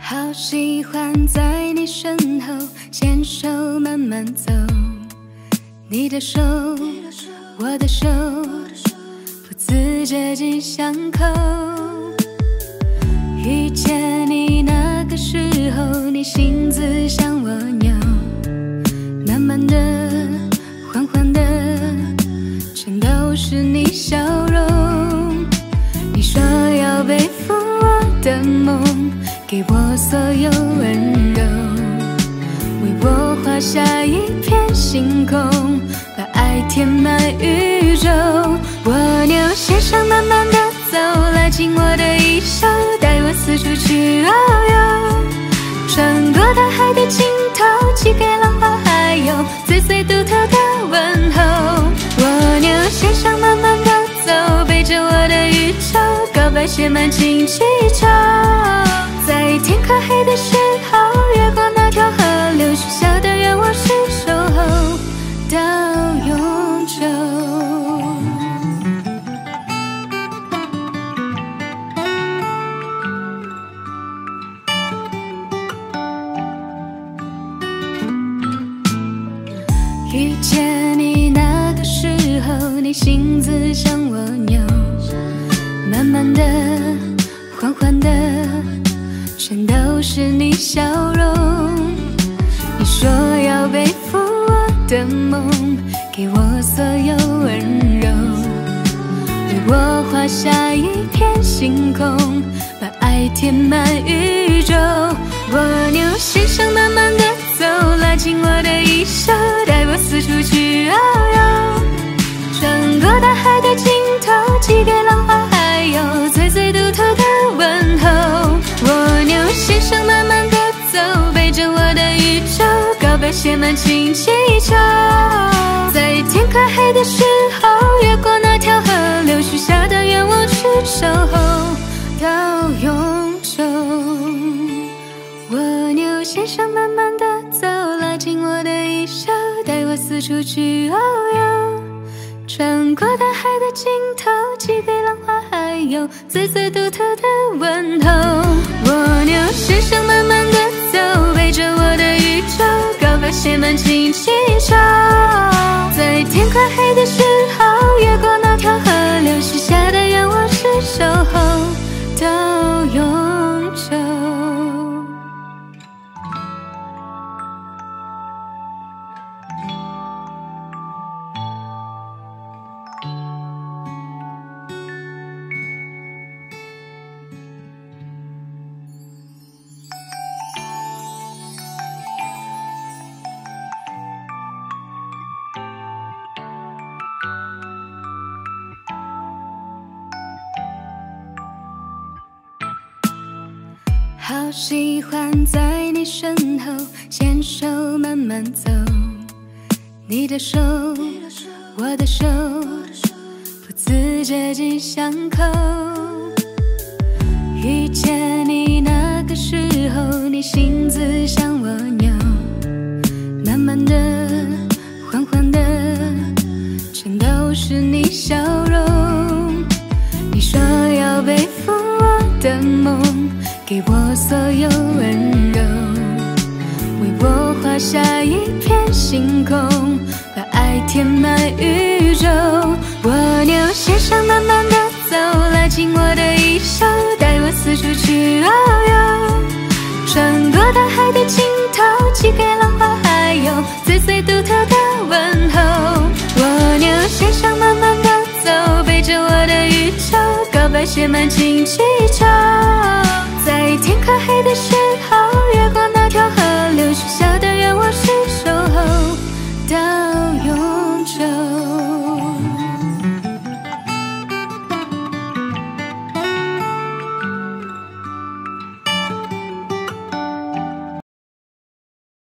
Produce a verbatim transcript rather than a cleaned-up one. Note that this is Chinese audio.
好喜欢在你身后牵手慢慢走，你的手，我的手，不自觉紧相扣。遇见你那个时候，你心思像蜗牛，慢慢的，缓缓的，全都是你笑容。你说要背负我的梦，给我所有温柔，为我画下一片星空，把爱填满宇宙。蜗牛线上慢慢的走，拉紧我的衣袖，带我四处去遨游，穿过大海的尽头，寄给浪花还有最最独特的问候。蜗牛线上慢慢的走，背着我的宇宙，告白写满请祈求。在天快黑的时候，越过那条河流，许下的愿望是守候到永久。遇见你那个时候，你心思像蜗牛，慢慢的，缓缓的，全都是你笑容。你说要背负我的梦，给我所有温柔，为我画下一片星空，把爱填满宇宙。蜗牛线上慢慢的走，拉紧我的衣袖，带我四处去遨游，穿过大海的尽头，寄给浪花还有最最独特的问候。蜗牛线上慢慢的走，背着我的宇宙，告白写满请祈求。在天快黑的时候，越过那条河流，许下的愿望是守候到永久。蜗牛线上慢慢的走，拉紧我的衣袖，带我四处去遨游，穿过大海的尽头，寄给浪花还有最最独特的问候。蜗牛线上慢慢的走，背着我的宇宙，告白写满请祈求。在天快黑的时候，越过那条河流，许下的愿望是守候到永久。好喜欢在你身后牵手慢慢走，你的手，我的手，不自觉紧相扣。遇见你那个时候，你心思像蜗牛，慢慢的，缓缓的，全都是你笑容。你说要背负我的梦，给我所有温柔，为我画下一片星空，把爱填满宇宙。蜗牛线上慢慢的走，拉紧我的衣袖，带我四处去遨游，穿过大海的尽头，寄给浪花还有最最独特的问候。蜗牛线上慢慢的走，背着我的宇宙，告白写满请祈求。在天快黑的时候，越过那条河流，许下的愿望是守候到永久。